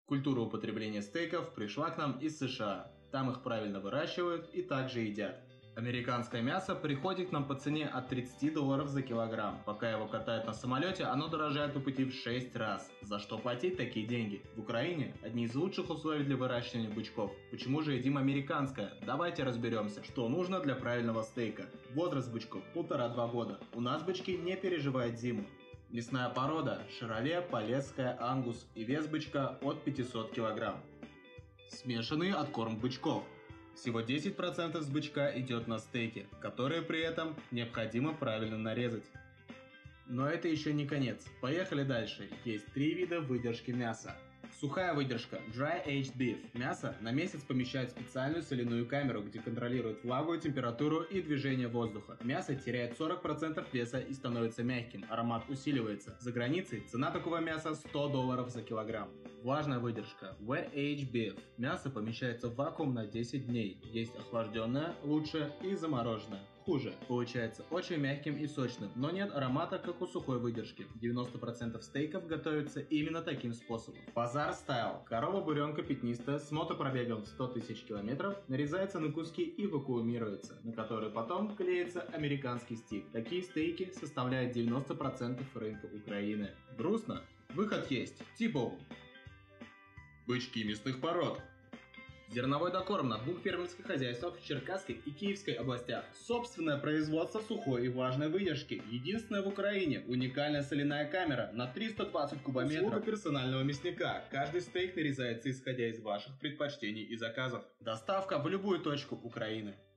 Культура употребления стейков пришла к нам из США. Там их правильно выращивают и также едят. Американское мясо приходит к нам по цене от $30 за килограмм. Пока его катают на самолете, оно дорожает по пути в 6 раз. За что платить такие деньги? В Украине одни из лучших условий для выращивания бычков. Почему же едим американское? Давайте разберемся, что нужно для правильного стейка. Возраст бычков 1,5-2 года. У нас бычки не переживают зиму. Мясная порода – Шевроле, Полесская, Ангус и вес бычка от 500 кг. Смешанный откорм бычков. Всего 10% с бычка идет на стейки, которые при этом необходимо правильно нарезать. Но это еще не конец. Поехали дальше. Есть 3 вида выдержки мяса. Сухая выдержка – Dry Aged Beef. Мясо на месяц помещают в специальную соляную камеру, где контролируют влагу, температуру и движение воздуха. Мясо теряет 40% веса и становится мягким, аромат усиливается. За границей цена такого мяса $100 за килограмм. Влажная выдержка – Wet Aged Beef. Мясо помещается в вакуум на 10 дней. Есть охлажденное, лучше, и замороженное. Хуже. Получается очень мягким и сочным, но нет аромата, как у сухой выдержки. 90% стейков готовятся именно таким способом. Базар стайл. Корова-буренка пятнистая с мотопробегом в 100 тысяч километров нарезается на куски и вакуумируется, на которые потом клеится американский стик. Такие стейки составляют 90% рынка Украины. Грустно? Выход есть. T-bone. Бычки мясных пород. Зерновой докорм на 2 фермерских хозяйствах в Черкасской и Киевской областях. Собственное производство сухой и влажной выдержки. Единственное в Украине. Уникальная соляная камера на 320 кубометров. Услуга персонального мясника. Каждый стейк нарезается исходя из ваших предпочтений и заказов. Доставка в любую точку Украины.